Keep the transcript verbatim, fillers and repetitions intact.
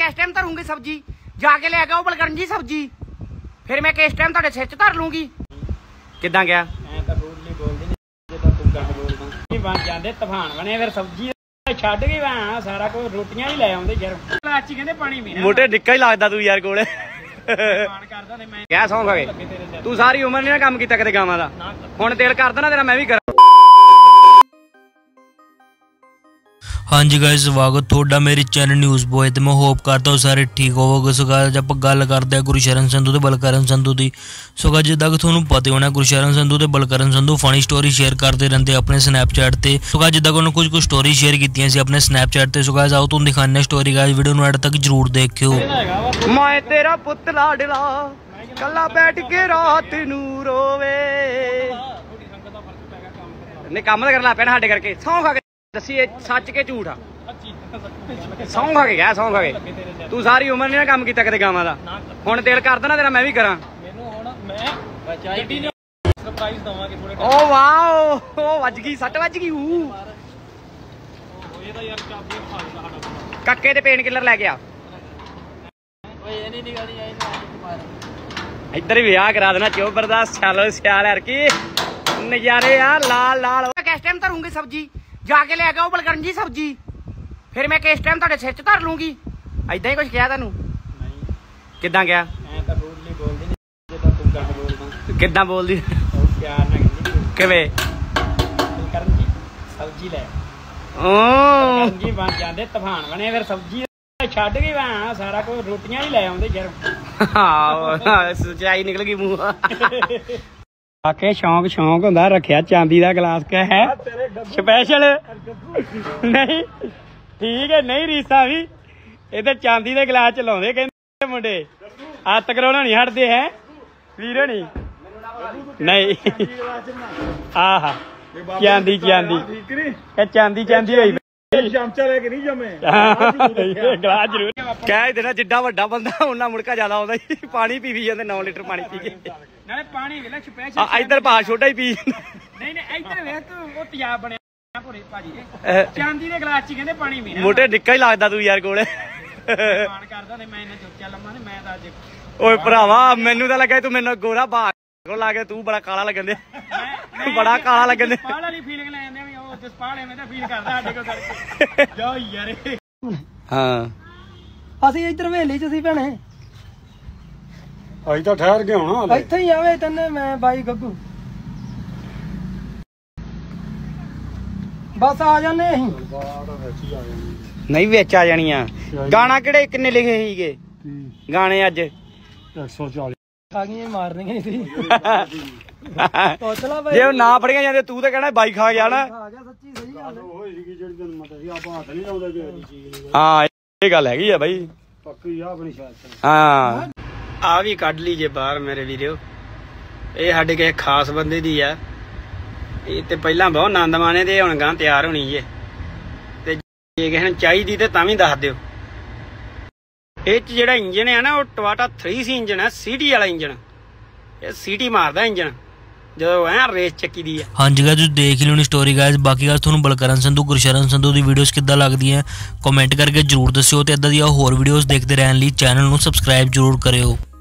किस टाइम धरूंगी सब्जी जाके ले आओ बलकरण जी सब्जी फिर मैं किस टाइम तुहाडे सिर च धर लूंगी। किदां गया बन जाते तूफान बने फिर सब्जी छड्ड गई वहां सारा कुछ रोटियां ही लै आउंदे यार लाची कहंदे पानी पीना मोटे डिक्का ही लगदा तू यार कोले करदा ते मैं क्या सौं खावे तू सारी उम्र नहीं काम कीता कदे गावां दा हुण दिल करदा ना तेरा मैं भी करा। हाँ जी गाइस स्वागत थोड़ा मेरे चैनल न्यूज़ बॉय तो मैं होप करता हूँ सारे ठीक होवोगे। सो गाइस आप गल करते हैं गुरशरण संधू तो बलकरण संधू की। सो गाइस जिदा कि थोनू पता होना गुरशरण संधू तो Balkaran Sandhu funny story share करते रहते अपने स्नैपचैट से। सो गाइस जिदा कि कुछ कुछ स्टोरी शेयर की अपने स्नैपचैट से। सो गाइस आओ तुम दिखाने स्टोरी गाइस वीडियो नू एंड तक जरूर देखियो। मैं तेरा पुत लाडला कल्ला बैठ के रात नू रोवे ने काम करना पैना साडे करके सौं खा के दसी सच के झूठ आ सौं खा के गया सौं खा के तू सारी उम्र नहीं काम कीता कदे गावां दा हुण दिल करदा ना तेरा मैं भी करा। ओ वाओ ओ वज गई सट वज गई ऊ कक्के ते पेन किलर लै गया इधर भी विआह करा देना चोबर दा चलो सियाल यार की नजारे यार लाल लाल। किस टाइम धरूंगी सब्जी जाके ले आओ बलकरण जी सब्जी फिर मैं किस टाइम तुहाडे सिर च धर लूंगी। ऐदां ही कुछ कहा तेनू किदां गया किदां बोलदी किवें सब्जी लै जी बन जाते तूफान बने फिर सब्जी छड्ड गई वहां सारा कुछ रोटियां ही लै आउंदे यार सच्चाई निकल गई मूंह आके शौक शौक हुंदा रखिया चांदी दा गिलास क्या है स्पैशल नहीं ठीक है नहीं रीसा भी इधर चांदी दे गिलास चलाउंदे कहंदे मुंडे हत्थ करोना नहीं हटदे है वीर नहीं नहीं आहा चांदी चांदी चांदी चांदी होई चमचा लेके नहीं जमे गिलास जरूर कह देना जिड्डा वड्डा बंदा उन्ना मुड़का ज्यादा आउंदा पानी पी पी जांदे नौ लीटर पानी पी के नाले पानी वेला स्पेशल इधर पा छोटा ही पी नहीं नहीं इधर वेख तू ओ तियाब बनया भोरे भाजी चांदी दे गिलास च कहंदे पानी पीना मोटे डिक्का ही लगदा तू यार कोले मान करदा ते मैं इन्ना चोचा लम्मा ने मैं ता अज ओए भरावा मेनू तां लगा तू मेनू गोरा बाग को ला के तू बड़ा काला लगन दे बड़ा काला लगन दे पाल वाली फीलिंग ले आंदे भी ओ जसपाल एवें दा फील करदा साडे कोल करके जाओ यार हां ਅਸੀਂ ਇੱਧਰ ਵੇਲੀ ਚ ਸੀ ਭੈਣੇ ਅਸੀਂ ਤਾਂ ਠਹਿਰ ਕੇ ਹੋਣਾ ਇੱਥੇ ਹੀ ਆਵੇ ਤੈਨੂੰ ਮੈਂ ਬਾਈ ਗੱਗੂ ਬਸ ਆ ਜਾਣੇ ਅਸੀਂ ਨਹੀਂ ਵਿੱਚ ਆ ਜਾਣੀਆਂ ਗਾਣਾ ਕਿਹੜੇ ਕਿੰਨੇ ਲਿਖੇ ਸੀਗੇ ਗਾਣੇ ਅੱਜ ਇੱਕ ਸੌ ਚਾਲੀ ਖਾ ਗਈਆਂ ਮਾਰਨੀਆਂ ਸੀ ਜੇ ਨਾ ਫੜੀਆਂ ਜਾਂਦੇ ਤੂੰ ਤਾਂ ਕਹਿਣਾ ਬਾਈ ਖਾ ਗਿਆ ਨਾ ਸੱਚੀ ਸਹੀ ਗੱਲ ਹੋਈ ਸੀਗੀ ਜਿਹੜੀ ਤੈਨੂੰ ਮਤਲਬ ਸੀ ਆਪਾਂ ਹੱਥ ਨਹੀਂ ਲਾਉਂਦੇ ਕਿਸੇ ਹਾਂ ਇਹ ਗੱਲ ਹੈਗੀ ਆ ਬਾਈ ਪੱਕੀ ਆ ਆਪਣੀ ਸ਼ਾਇਦ ਹਾਂ ਆ ਵੀ ਕੱਢ ਲੀਜੇ ਬਾਹਰ ਮੇਰੇ ਵੀਰੋ ਇਹ ਸਾਡੇ ਕਿਸੇ ਖਾਸ ਬੰਦੇ ਦੀ ਆ ਇਹ ਤੇ ਪਹਿਲਾਂ ਬਹੁਤ ਆਨੰਦ ਮਾਣੇ ਤੇ ਹੁਣ ਗਾਂ ਤਿਆਰ ਹੋਣੀ ਜੇ ਤੇ ਜੇ ਕਿਸੇ ਨੂੰ ਚਾਹੀਦੀ ਤੇ ਤਾਂ ਵੀ ਦੱਸ ਦਿਓ। ਇਹ ਚ ਜਿਹੜਾ ਇੰਜਨ ਹੈ ਨਾ ਉਹ ਟਵਾਟਾ ਥ੍ਰੀ ਸੀ ਇੰਜਨ ਹੈ ਸੀਟੀ ਵਾਲਾ ਇੰਜਨ ਇਹ ਸੀਟੀ ਮਾਰਦਾ ਇੰਜਨ ਜਦੋਂ ਐ ਰੇਸ ਚੱਕੀ ਦੀ ਹੈ। हाँ जी गाइस तुसीं देख ही लियोनी स्टोरी गाइस बाकी गाइस तुहानूं बलकरण संधू गुरशरण संधू दी वीडियोस किद्दां लगदियां कमेंट करके जरूर दस्सिओ ते इदां दी होर वीडियोस देखदे रहण लई चैनल नूं सबसक्राइब जरूर करियो।